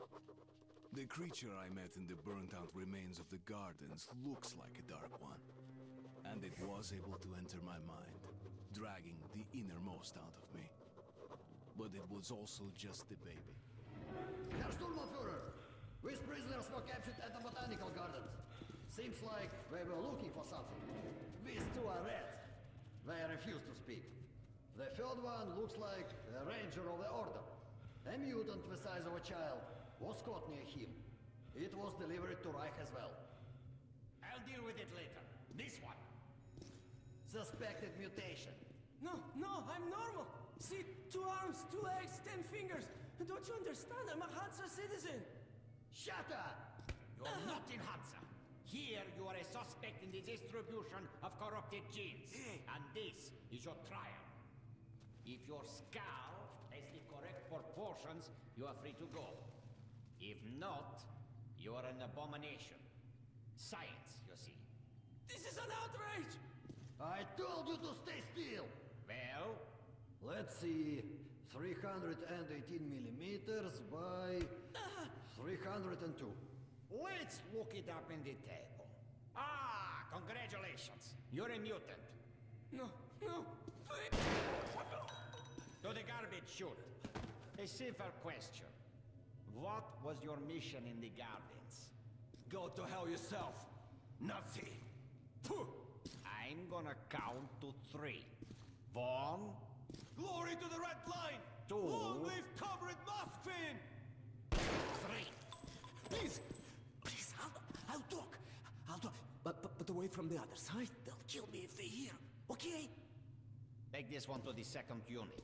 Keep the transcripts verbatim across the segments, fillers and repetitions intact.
The creature I met in the burnt-out remains of the gardens looks like a dark one. And it was able to enter my mind, dragging the innermost out of me. But it was also just a baby. Herr Sturmbannführer! These prisoners were captured at the botanical gardens. Seems like they were looking for something. These two are rats. They refuse to speak. The third one looks like a ranger of the order. A mutant the size of a child was caught near him. It was delivered to Reich as well. I'll deal with it later. This one. Suspected mutation. No, no, I'm normal. See, two arms, two legs, ten fingers. Don't you understand? I'm a Hansa citizen. Shut up! You're not in Hansa. Here you are a suspect in the distribution of corrupted genes. And this is your trial. If your skull has the correct proportions, you are free to go. If not, you are an abomination. Science, you see. This is an outrage! I told you to stay still! Well? Let's see... three hundred eighteen millimeters by... three hundred two. Let's look it up in the table. Ah, congratulations. You're a mutant. No, no, please! To the garbage chute. A simple question. What was your mission in the gardens? Go to hell yourself, Nazi! Pooh. I'm gonna count to three. One... Glory to the Red Line! Two... Long live Comrade Moskvin! Three! Please! Please, I'll, I'll talk. I'll talk. But, but, but away from the other side. They'll kill me if they hear. Okay? Take this one to the second unit.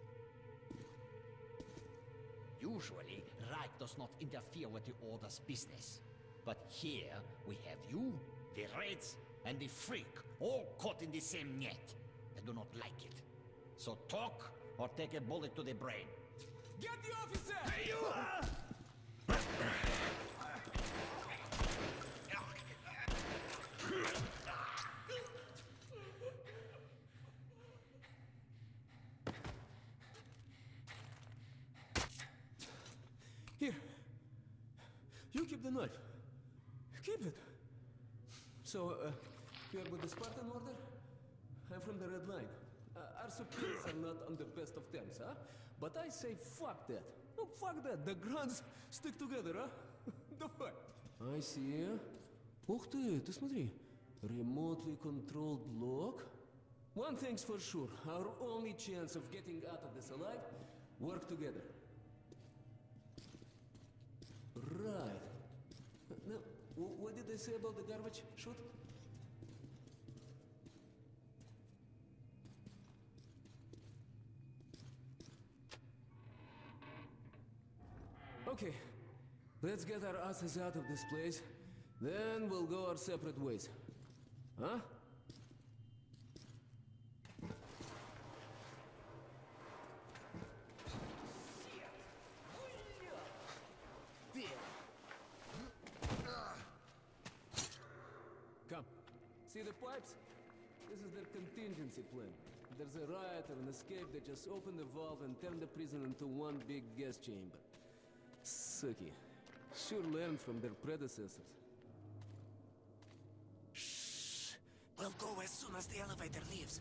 Usually, Reich does not interfere with the Order's business. But here, we have you, the Reds, and the Freak, all caught in the same net. I do not like it. So talk, or take a bullet to the brain. Get the officer! Hey, you! Here. You keep the knife. Keep it. So, uh, you're with the Spartan Order? I'm from the Red Line. Uh, our superiors are not on the best of terms, huh? But I say fuck that. No, fuck that. The grunts stick together, huh? Давай. I see. Ух ты, ты смотри. Remotely controlled block. One thing's for sure. Our only chance of getting out of this alive, work together. Right. Now, what did they say about the garbage chute? Okay, let's get our asses out of this place, then we'll go our separate ways. Huh? Come. See the pipes? This is their contingency plan. If there's a riot or an escape, they just open the valve and turn the prison into one big gas chamber. Sucky. Sure learned from their predecessors. Shh. We'll go as soon as the elevator leaves.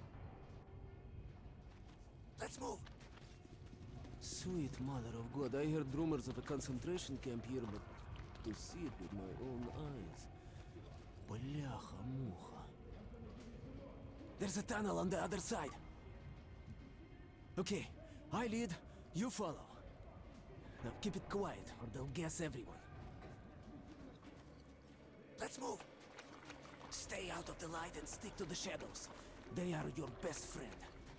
Let's move. Sweet mother of God, I heard rumors of a concentration camp here, but to see it with my own eyes. Бляха-муха. There's a tunnel on the other side. Okay, I lead, you follow. Now keep it quiet, or they'll guess everyone. Let's move. Stay out of the light and stick to the shadows. They are your best friend.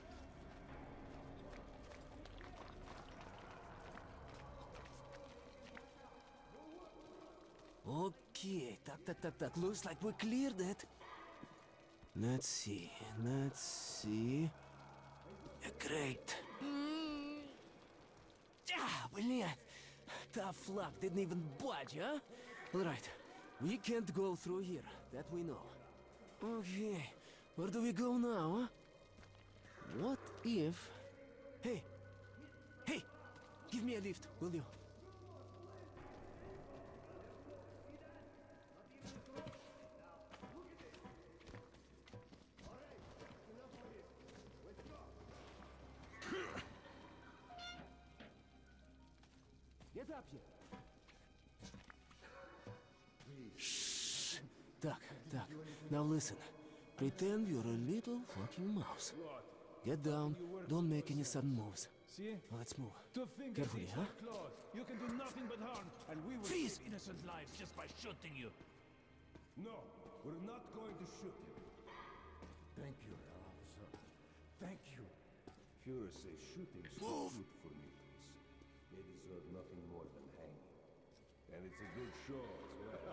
Okay, так, так, так, так. Looks like we cleared it. Let's see, let's see. Great. Mm. Ah, блин. Tough luck, didn't even budge, huh? All right, we can't go through here, that we know. Okay, where do we go now, huh? What if... Hey, hey, give me a lift, will you? Get up here. Shh. Duck, Duck. Now listen. Pretend you're a little fucking mouse. Get down. Don't make any sudden moves. See? Let's move. Two fingers Carefully, each huh? like claws. You can do nothing but harm, and we will Freeze! save innocent lives just by shooting you. No, we're not going to shoot you. Thank you, officer. Thank you. Führer says shooting's Move! good for mutants. They deserve nothing more than hanging. And it's a good show as well.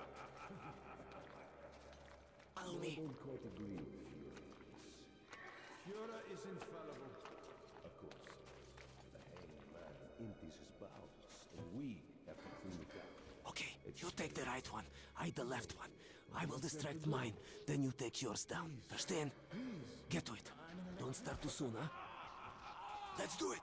Follow me. I don't quite agree with Führer. Führer is infallible. Of course. The hanging man empties his bowels, and we have to clean it out. Okay, you take the right one. I the left one. I will distract mine. Then you take yours down. Understand? Get to it. Don't start too soon, huh? Let's do it.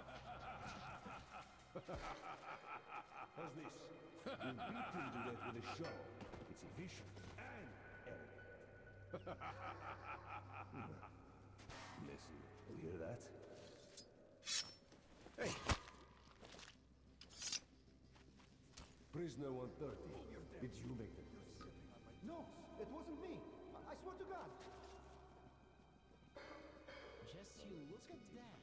How's this? You beat him to death with a shovel. It's efficient and elegant. Listen, you hear that? Hey! Prisoner one thirty. Did you make the decision? No, it wasn't me. I, I swear to God. Just you look at that.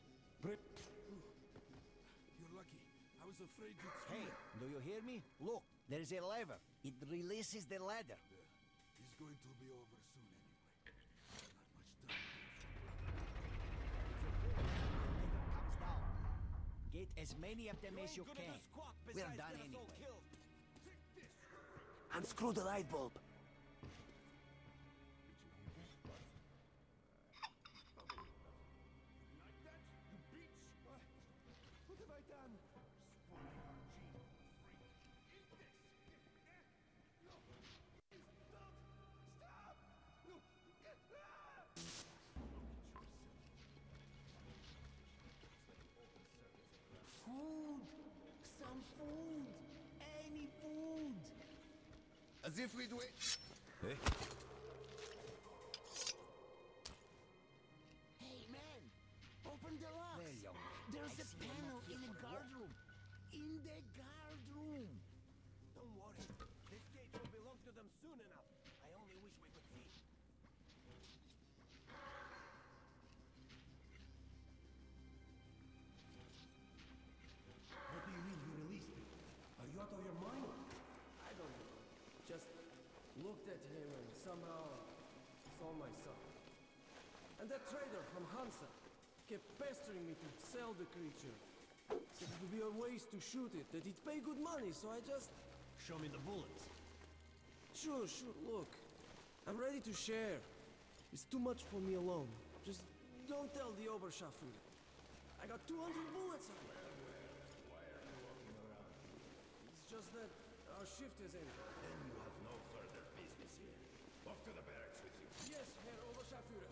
You're lucky. I was afraid you'd Hey, do you hear me? Look, there is a lever. It releases the ladder. It's going to be over soon anyway. Not much time. Comes down. Get as many of them as you can. We're done anyway. Unscrew the light bulb. What have I done? Food! Some food! Any food! As if we'd wait. Hey? Hey, man! Open the locks! Well, young man, There's I a see you're panel not here in the for a guard walk. room. In the guard room! Don't worry. This gate will belong to them soon enough. I only wish we could see. What do you mean you released him? Are you out of your mind? I don't know. Just looked at him and somehow saw my son. And that trader from Hansa kept pestering me to sell the creature. Said it would be a waste to shoot it, that he'd pay good money, so I just... Show me the bullets. Sure, sure, look. I'm ready to share. It's too much for me alone. Just don't tell the Oberscharführer. I got two hundred bullets on me. It's just that our shift is ended. Then you have no further business here. Off to the barracks with you. Yes, Herr Oberscharführer.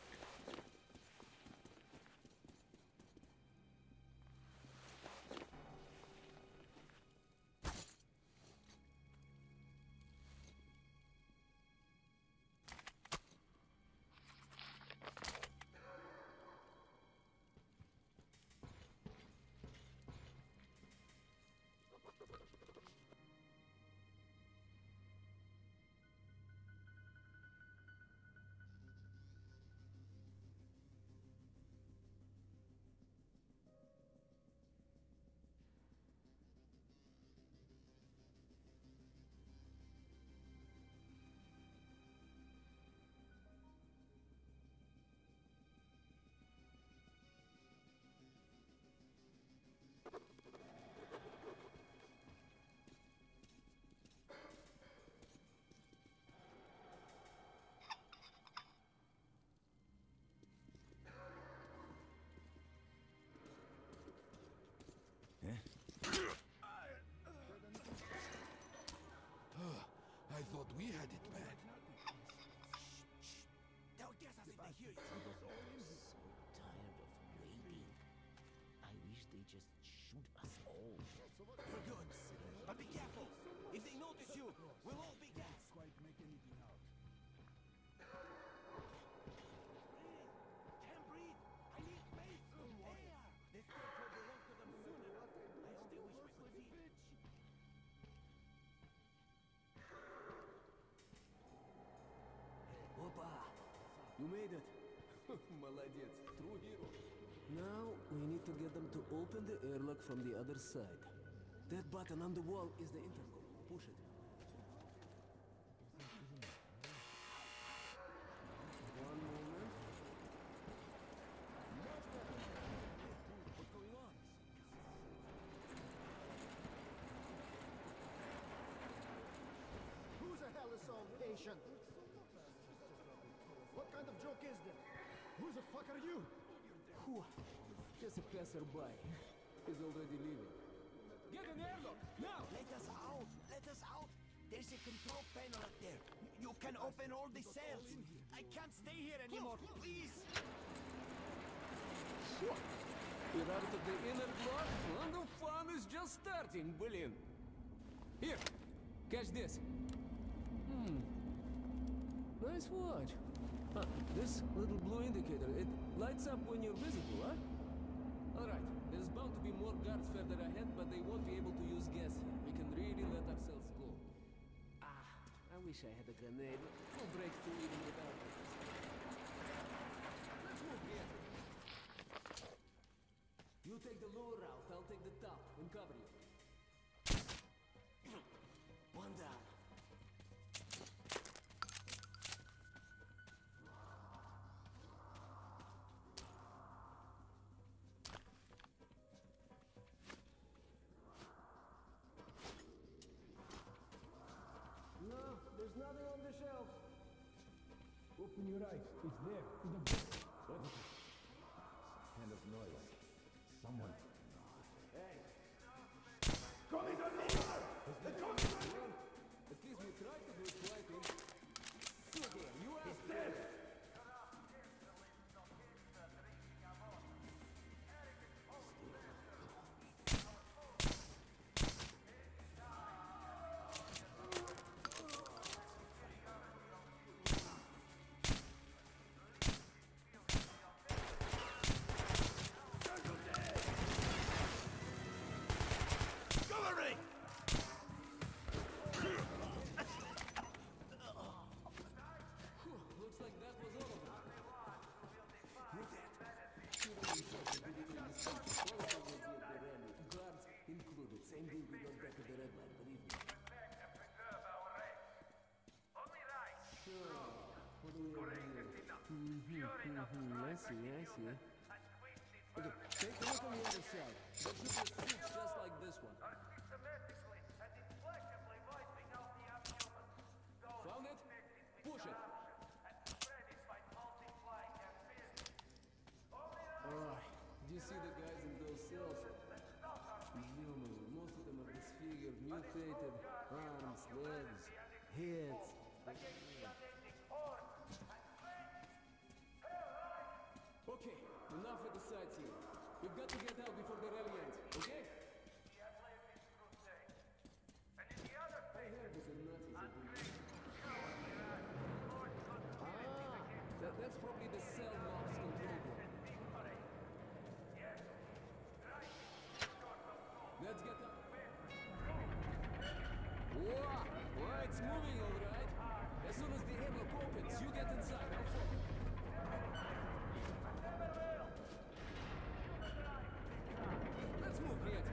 I thought we had it bad. They'll guess us if they hear you. So tired of waiting. I wish they just shoot us all. We're good. But be careful. If they notice you, we'll all be gassed. Quite make anything out. Can't breathe. I need space. Air. This gate will belong to them soon enough. I only wish we could see. You made it. Молодец. True hero. Now we need to get them to open the airlock from the other side. That button on the wall is the intercom. Push it. One moment. Much better. What's going on? Who the hell is so patient? What kind of joke is this? Who the fuck are you? Whew. Just a passerby. He's already leaving. Get an airlock! Now! Let us out! Let us out! There's a control panel up there. You can open all the cells. I can't stay here anymore. Please! Phew. We're out of the inner block, and the fun is just starting, блин. Here, catch this. Hmm. Nice watch. Huh, this little blue indicator, it lights up when you're visible, huh? Alright, there's bound to be more guards further ahead, but they won't be able to use gas here. We can really let ourselves go. Ah, I wish I had a grenade. We'll break through even without it. Let's move here. You take the lower route, I'll take the top and cover you. One down. No, there's nothing on the shelf. Open your eyes. It's there. In the book. What? Kind of noise. Someone. Hey, Coming on me! They're coming on me! at least we tried to do it quietly. Look here, you are He's dead! Cover me! Whew, looks like that was all of them. Look at that. Shooting yourself at the beginning of the search. All of them will be at the rally. Guards included. Same deal we got back at the red line, believe me. Sure. What do we have here? Mm-hmm, mm-hmm. I see, I see. Okay, take a look on the other side. There should be a switch just like this one. Found it? Push it. Alright, do you see the guys in those cells? Human, most of them are disfigured, mutated, arms, legs, heads. Okay, enough with the sightseeing. We've got to get out before the rally ends, okay? I heard that the Nazis are doing Ah, that, that's probably the cell mob's control room. Let's get up. Whoa! Well, it's moving all right. As soon as the airlock opens, you get inside. I'll follow. Let's move, Ned.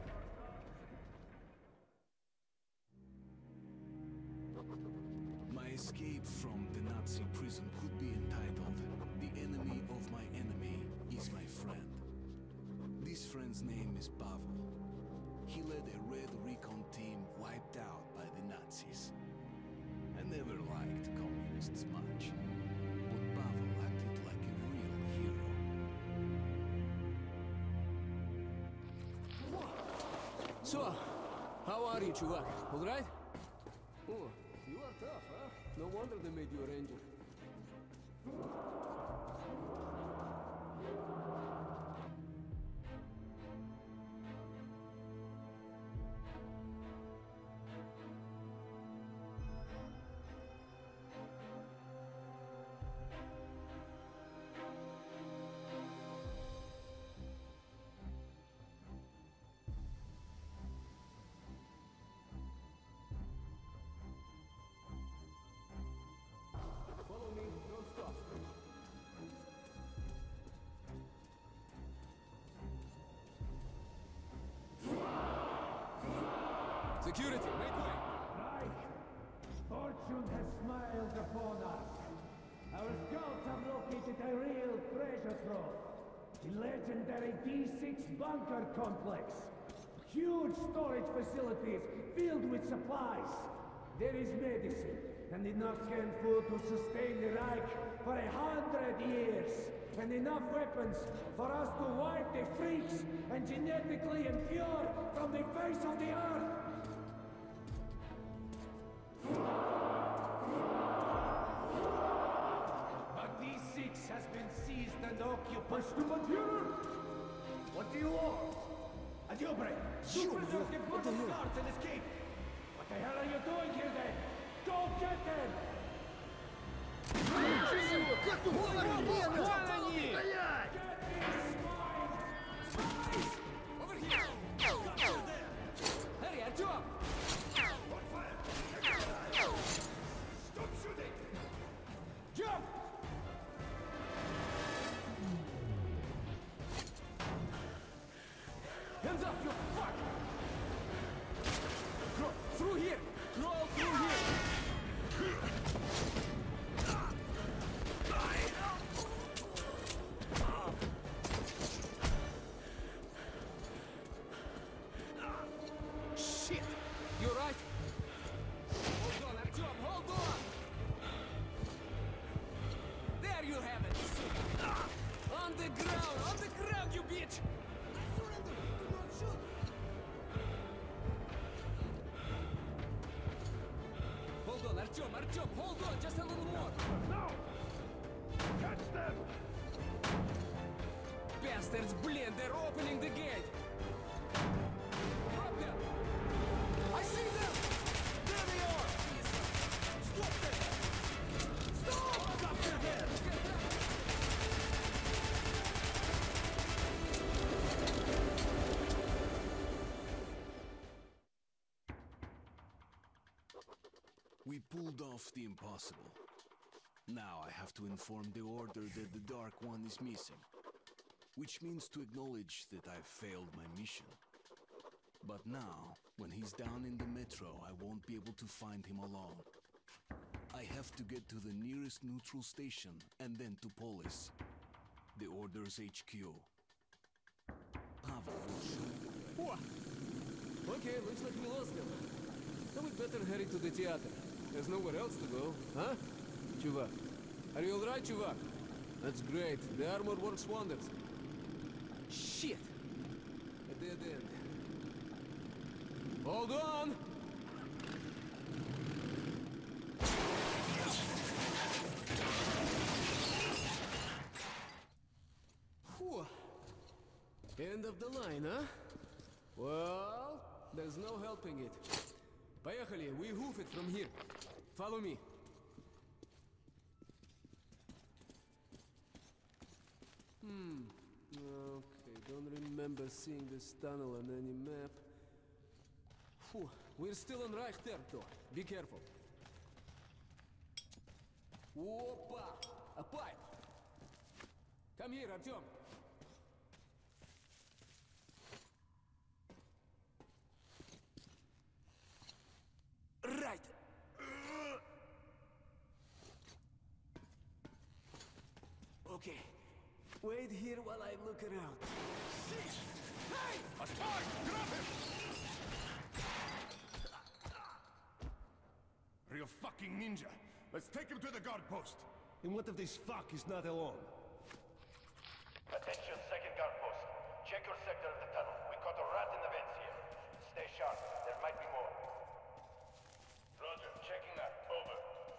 My escape from the Nazi prison could be entitled "The Enemy of My Enemy is My Friend." This friend's name is Pavel. He led a Red Recon team wiped out by the Nazis. I never liked communists much, but Pavel acted like a real hero. So, how are you, Chuvak? All right? Oh, you are tough, huh? No wonder they made you a ranger. Follow me, don't stop. Security, make way! Right. Fortune has smiled upon us. Our scouts have located a real treasure trove. The legendary D six bunker complex. Huge storage facilities filled with supplies. There is medicine and enough canned food to sustain the Reich for a hundred years. And enough weapons for us to wipe the freaks and genetically impure from the face of the earth. But D six has been seized and occupied. What do you want? Adiobre! Two prisoners get put on the guards and escape! What the hell are you doing here then? Go get them! Over here! Hurry, Artyom! Stop shooting! Jump! Hands up, you fuck! Crawl through here! Crawl through here! Shit! You right? Hold on, Artyom, hold on! There you have it! On the ground! On the ground, you bitch! I surrender! Do not shoot! Hold on, Artyom, Artyom, hold on, just a little more! No! Catch them! Bastards, blin, they're opening the gate! Drop them! I see them! There they are! Stop them! Stop! Stop them there! We pulled off the impossible. Now I have to inform the Order that the Dark One is missing. Which means to acknowledge that I've failed my mission. But now, when he's down in the metro, I won't be able to find him alone. I have to get to the nearest neutral station and then to Polis, the Order's H Q. Pavel will show me the way. Whoa. Okay, looks like we lost them. Then we'd better hurry to the theater. There's nowhere else to go, huh? Chuvak. Are you alright, Chuvak? That's great. The armor works wonders. Shit! A dead end. Hold on! Whew. End of the line, huh? Well, there's no helping it. Поехали, we hoof it from here. Follow me. Hmm. Okay, don't remember seeing this tunnel on any map. Phew, we're still on Reich territory. Be careful. Опа! A pipe! Come here, Artyom. Right. Okay. Wait here while I look around. Hey! A spy! Drop him! Real fucking ninja. Let's take him to the guard post. And what if this fuck is not alone? Attention, second guard post. Check your sector of the tunnel. We caught a rat in the vents here. Stay sharp. There might be more. Roger. Checking that. Over.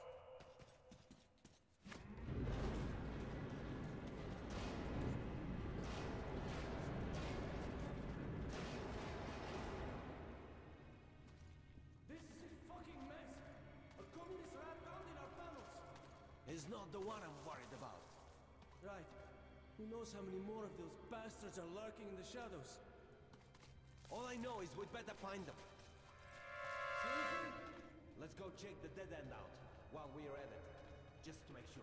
This is a fucking mess! A communist rat found in our tunnels! It's not the one I'm worried about. Right. Who knows how many more of those bastards are lurking in the shadows? All I know is we'd better find them. Seriously? Let's go check the dead end out while we're at it, just to make sure.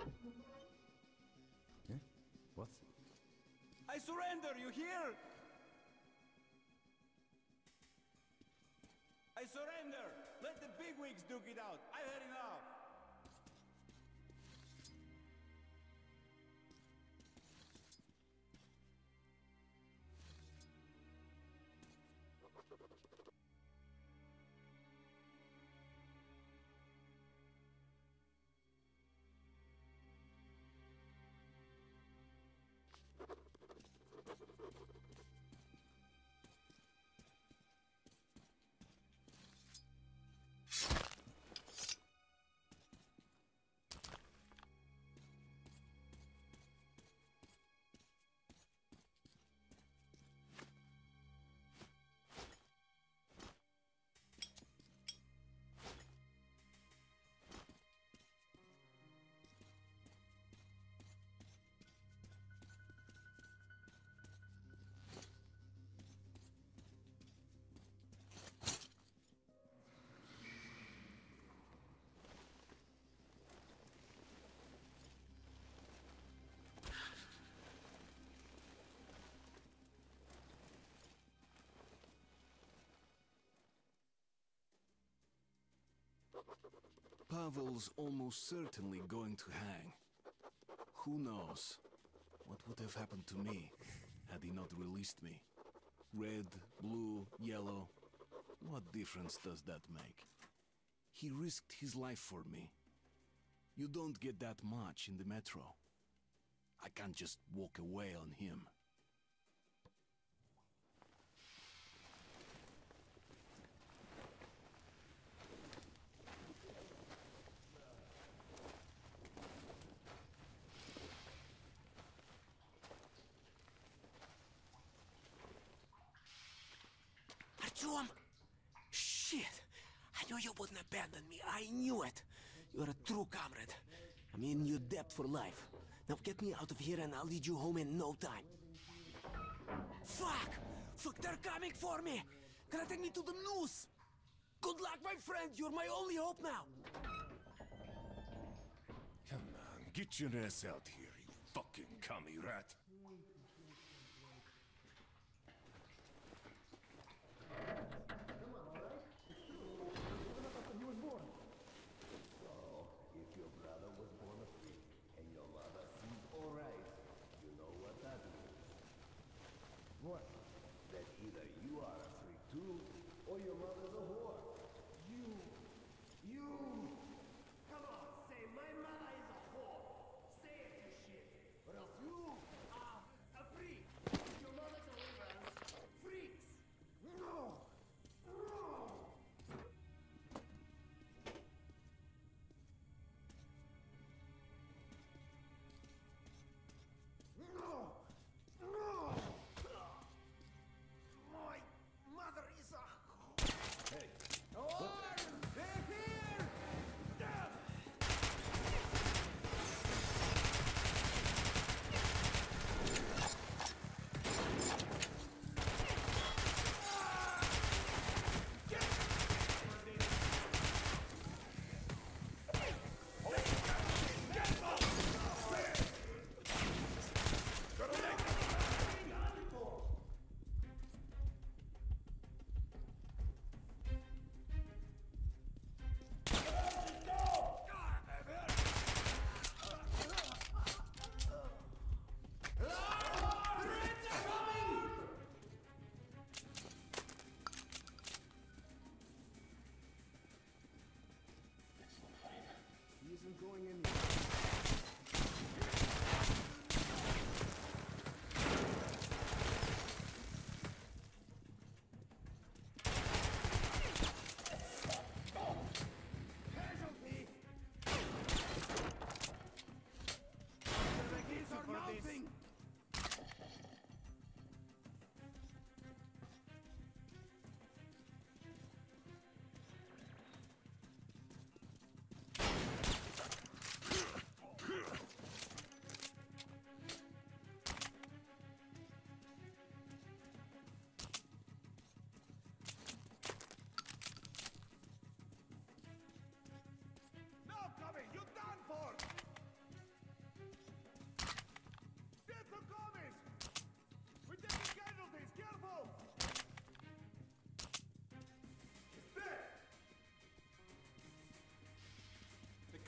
Huh? What? I surrender, you hear? I surrender! Let the bigwigs duke it out. I've had enough. Pavel's almost certainly going to hang. Who knows what would have happened to me had he not released me? Red, blue, yellow, what difference does that make? He risked his life for me. You don't get that much in the metro. I can't just walk away on him. Artyom! Shit! I knew you wouldn't abandon me. I knew it. You're a true comrade. I'm in your debt for life. Now get me out of here and I'll lead you home in no time. Fuck! Fuck, they're coming for me! Gonna take me to the noose! Good luck, my friend! You're my only hope now! Come on, get your ass out here, you fucking commie rat.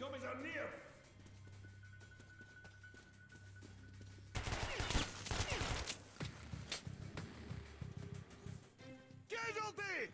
zombies are near! Casualty!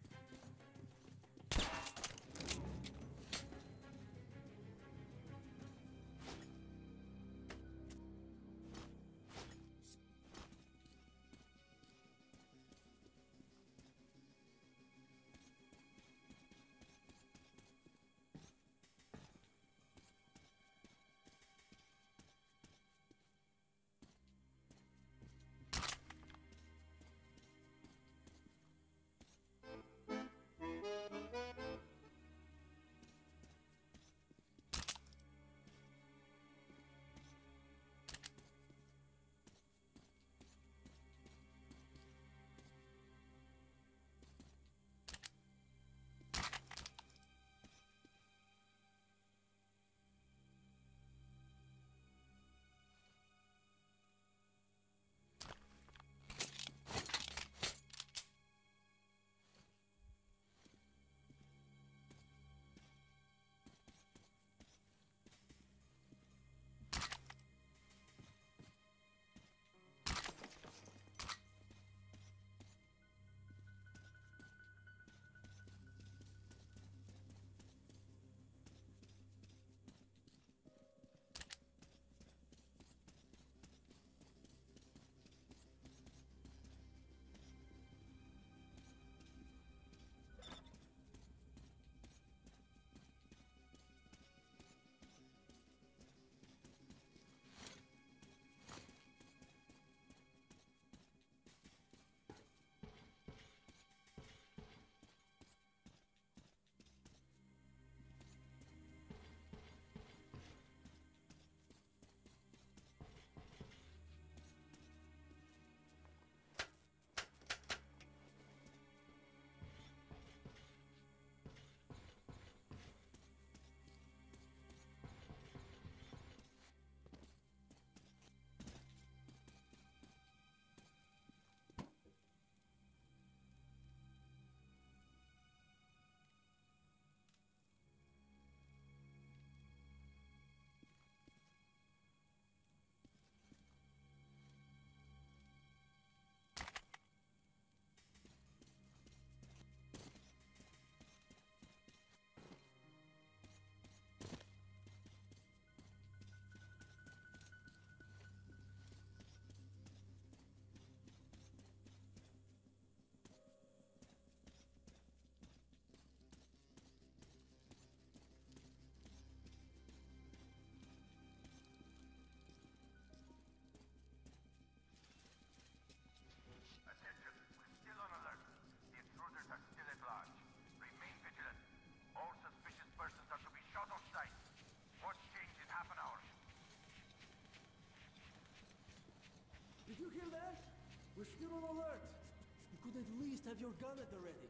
Did you hear that? We're still on alert. You could at least have your gun at the ready.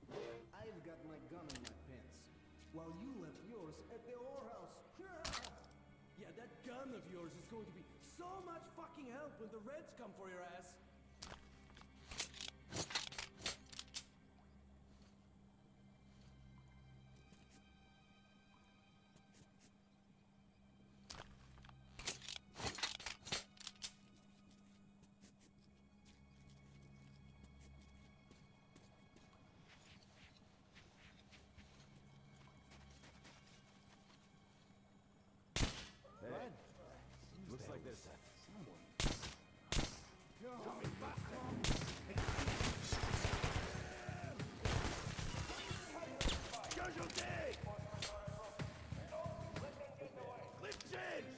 I've got my gun in my pants, while you left yours at the whorehouse. Yeah, that gun of yours is going to be so much fucking help when the Reds come for your ass. Looks like there's someone. Casualty! Cliff changed!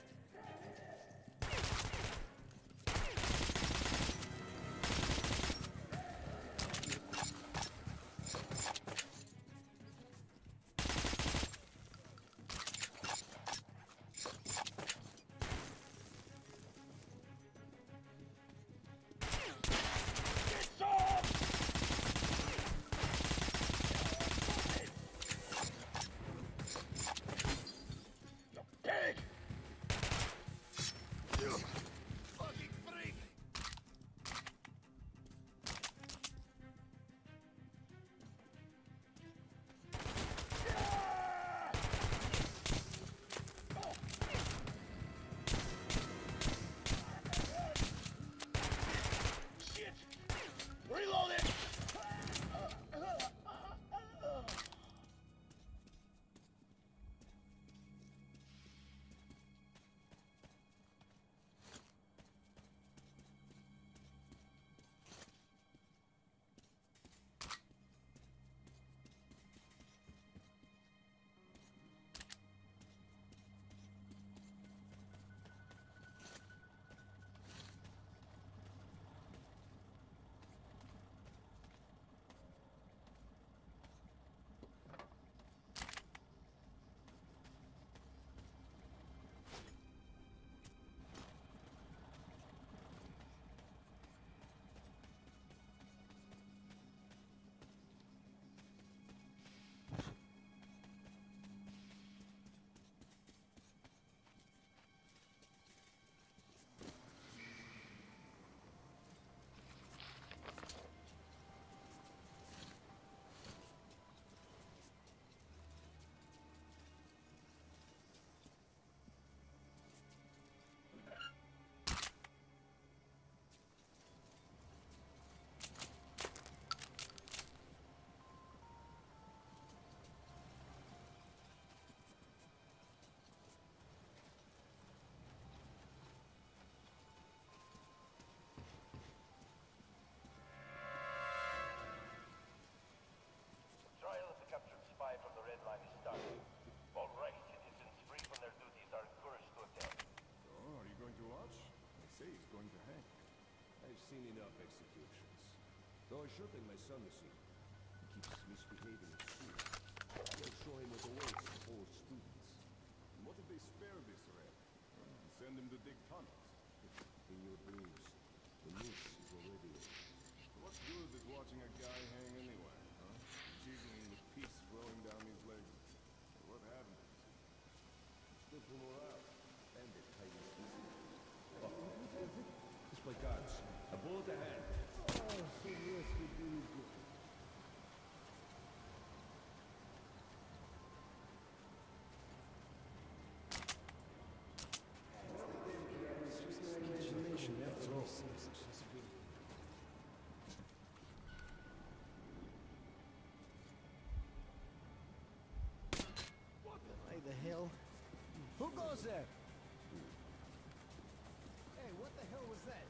say he's going to hang. I've seen enough executions. Though I sure think my son is here. He keeps misbehaving at school. They'll show him what awaits all students. And what if they spare this red? And send him to dig tunnels? In your dreams, the noose is already in. What good is watching a guy hang anyway, huh? Jiggling with peace flowing down his legs. What happened? It's good for morale. And it tightens the oh, it's my gods. A bullet ahead. Oh, so yes, we do good. Why the hell? Who goes there? Hey, what the hell was that?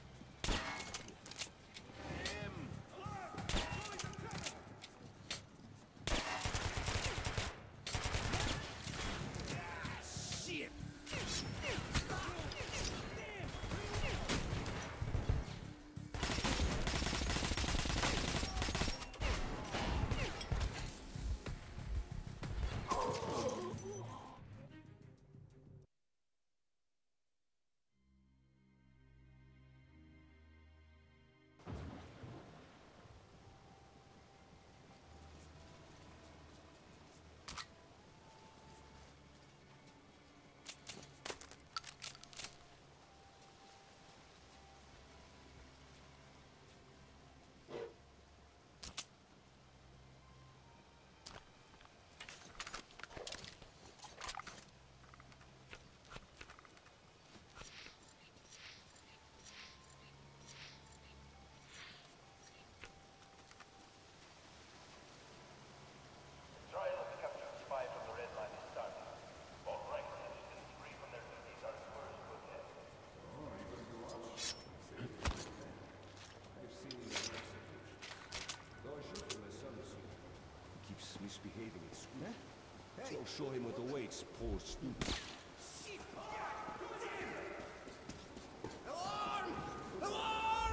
Misbehaving at school. Huh? Hey. They'll show him what awaits poor students. Alarm! Alarm!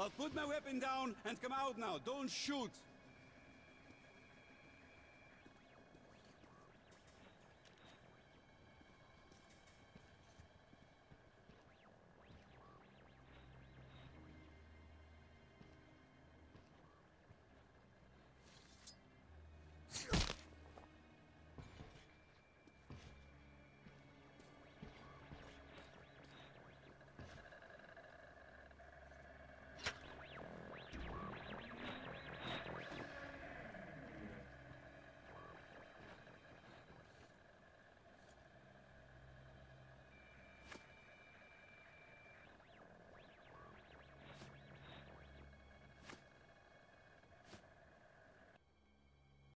I'll put my weapon down and come out now. Don't shoot.